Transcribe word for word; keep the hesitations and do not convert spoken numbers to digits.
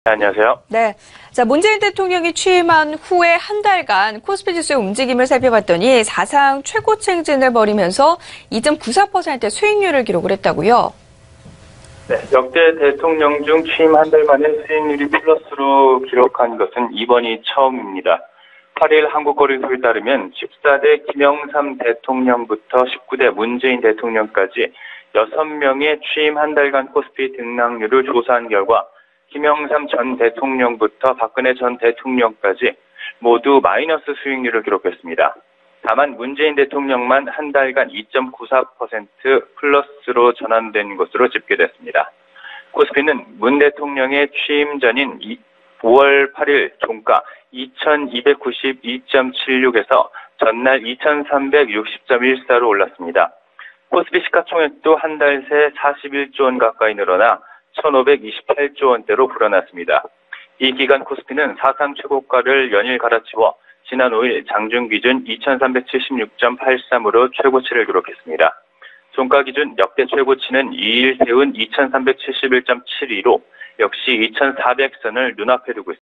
네, 안녕하세요. 네. 자, 문재인 대통령이 취임한 후에 한 달간 코스피 지수의 움직임을 살펴봤더니 사상 최고치 행진을 벌이면서 이 점 구사 퍼센트 수익률을 기록을 했다고요? 네, 역대 대통령 중 취임 한 달 만에 수익률이 플러스로 기록한 것은 이번이 처음입니다. 팔 일 한국거래소에 따르면 십사 대 김영삼 대통령부터 십구 대 문재인 대통령까지 여섯 명의 취임 한 달간 코스피 등락률을 조사한 결과 김영삼 전 대통령부터 박근혜 전 대통령까지 모두 마이너스 수익률을 기록했습니다. 다만 문재인 대통령만 한 달간 이 점 구사 퍼센트 플러스로 전환된 것으로 집계됐습니다. 코스피는 문 대통령의 취임 전인 오월 팔 일 종가 이천이백구십이 점 칠육에서 전날 이천삼백육십 점 일사로 올랐습니다. 코스피 시가총액도 한 달 새 사십일조 원 가까이 늘어나 천오백이십팔조 원대로 불어났습니다. 이 기간 코스피는 사상 최고가를 연일 갈아치워 지난 오 일 장중 기준 이천삼백칠십육 점 팔삼으로 최고치를 기록했습니다. 종가 기준 역대 최고치는 이 일 세운 이천삼백칠십일 점 칠이로 역시 이천사백 선을 눈앞에 두고 있습니다.